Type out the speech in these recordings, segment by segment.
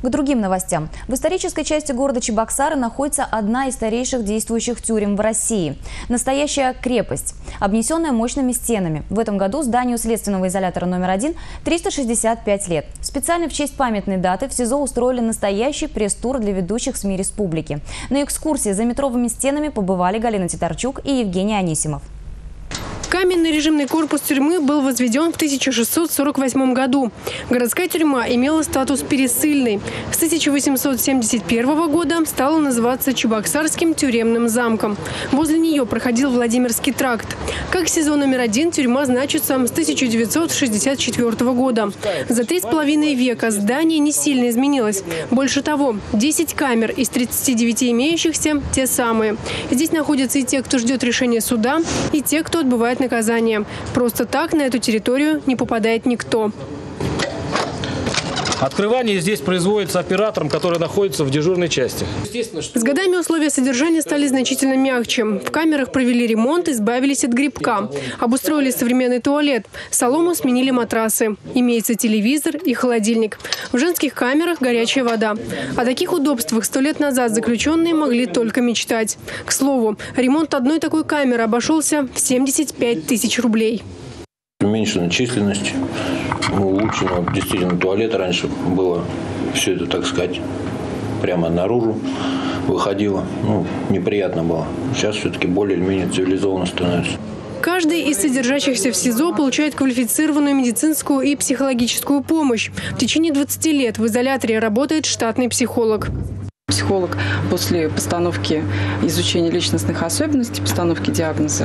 К другим новостям. В исторической части города Чебоксары находится одна из старейших действующих тюрем в России. Настоящая крепость, обнесенная мощными стенами. В этом году зданию следственного изолятора номер 1 365 лет. Специально в честь памятной даты в СИЗО устроили настоящий пресс-тур для ведущих СМИ республики. На экскурсии за метровыми стенами побывали Галина Титарчук и Евгений Анисимов. Каменный режимный корпус тюрьмы был возведен в 1648 году. Городская тюрьма имела статус пересыльной. С 1871 года стала называться Чебоксарским тюремным замком. Возле нее проходил Владимирский тракт. Как СИЗО номер 1 тюрьма значится с 1964 года. За 3,5 века здание не сильно изменилось. Больше того, 10 камер из 39 имеющихся те самые. Здесь находятся и те, кто ждет решения суда, и те, кто отбывает наказание. Просто так на эту территорию не попадает никто. Открывание здесь производится оператором, который находится в дежурной части. С годами условия содержания стали значительно мягче. В камерах провели ремонт, избавились от грибка. Обустроили современный туалет. Солому сменили матрасы. Имеется телевизор и холодильник. В женских камерах горячая вода. О таких удобствах 100 лет назад заключенные могли только мечтать. К слову, ремонт одной такой камеры обошелся в 75 тысяч рублей. Уменьшена численность, улучшено. Действительно, туалет раньше было, все это, так сказать, прямо наружу выходило. Неприятно было. Сейчас все-таки более-менее цивилизованно становится. Каждый из содержащихся в СИЗО получает квалифицированную медицинскую и психологическую помощь. В течение 20 лет в изоляторе работает штатный психолог. Психолог после постановки изучения личностных особенностей, постановки диагноза,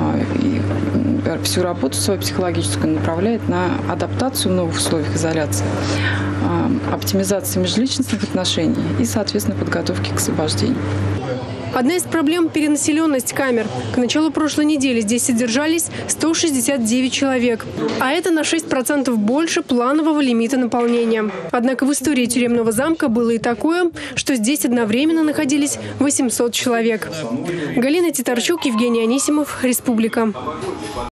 всю работу свою психологическую направляет на адаптацию в новых условиях изоляции, оптимизацию межличностных отношений и, соответственно, подготовки к освобождению. Одна из проблем – перенаселенность камер. К началу прошлой недели здесь содержались 169 человек. А это на 6% больше планового лимита наполнения. Однако в истории тюремного замка было и такое, что здесь одновременно находились 800 человек. Галина Титарчук, Евгений Анисимов, Республика.